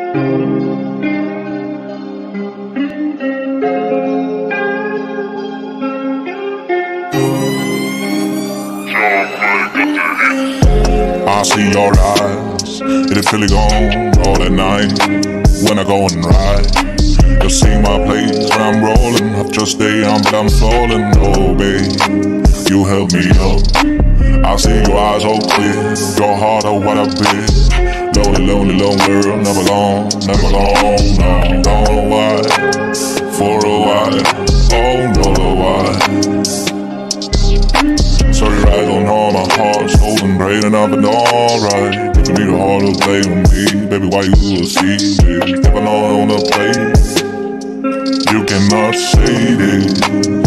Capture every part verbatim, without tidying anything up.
I see your eyes, it'll feel it gone all at night when I go and ride. You'll see my place where I'm rolling, I've just day I'm, but I'm falling. Oh babe, you help me up. I see your eyes all clear, your heart of what I've been. Lonely, lonely, lonely girl, never long, never long, no. Don't know why, for a while, oh no, why. Sorry, right on all my heart, stolen, brain, and I've been alright. If you need a heart to play with me, baby, why you will see me? Stepping on the plate, you cannot say this.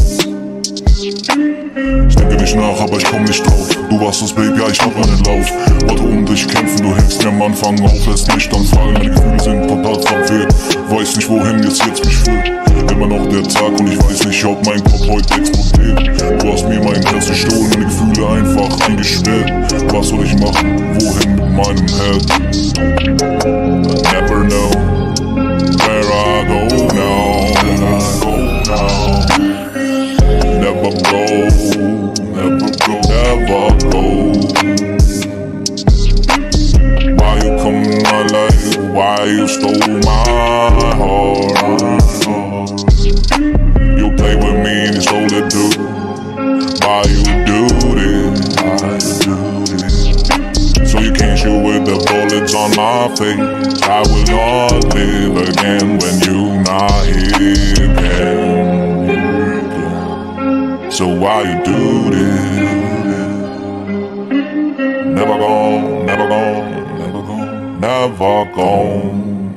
Ich denke nicht nach, aber ich komm nicht drauf. Du warst das Baby, ja, ich hab meinen Lauf. Wollte um dich kämpfen, du hängst mir am Anfang auf. Lässt mich dann fallen, meine Gefühle sind total verwirrt. Weiß nicht wohin jetzt jetzt mich führt. Immer noch der Tag und ich weiß nicht, ob mein Kopf heute explodiert. Du hast mir mein Herz gestohlen, meine Gefühle einfach eingesperrt. Was soll ich machen, wohin mit meinem Herz? I never know where I go now, where I go now. Never go, never go, never go. Why you come in my life? Why you stole my heart? You play with me and you stole it too. Why you do this? Why you do this? So you can't shoot with the bullets on my face. I will not live again when you not here again. So why you do this? Never gone, never gone, never gone, never gone.